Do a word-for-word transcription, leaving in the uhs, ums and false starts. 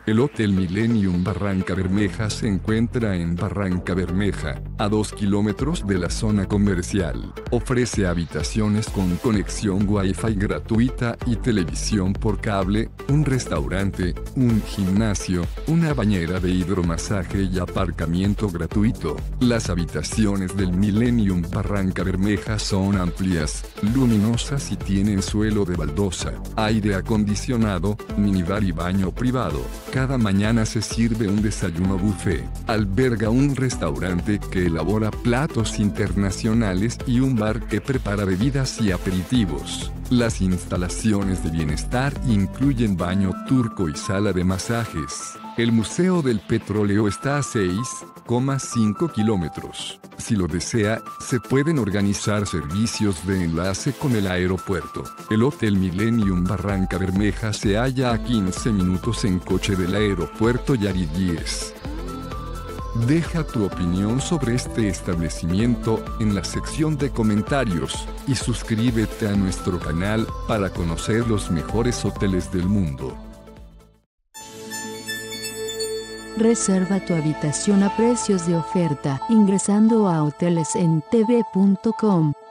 El Hotel Millennium Barranca Bermeja se encuentra en Barranca Bermeja, a dos kilómetros de la zona comercial. Ofrece habitaciones con conexión Wi-Fi gratuita y televisión por cable, un restaurante, un gimnasio, una bañera de hidromasaje y aparcamiento gratuito. Las habitaciones del Millennium Barranca Bermeja son amplias, luminosas y tienen suelo de baldosa, aire acondicionado, minibar y baño privado. Cada mañana se sirve un desayuno buffet. Alberga un restaurante que elabora platos internacionales y un bar que prepara bebidas y aperitivos. Las instalaciones de bienestar incluyen baño turco y sala de masajes. El Museo del Petróleo está a seis coma cinco kilómetros. Si lo desea, se pueden organizar servicios de enlace con el aeropuerto. El Hotel Millennium Barranca Bermeja se halla a quince minutos en coche del aeropuerto Yariguíes. Deja tu opinión sobre este establecimiento en la sección de comentarios y suscríbete a nuestro canal para conocer los mejores hoteles del mundo. Reserva tu habitación a precios de oferta ingresando a hoteles en t v punto com.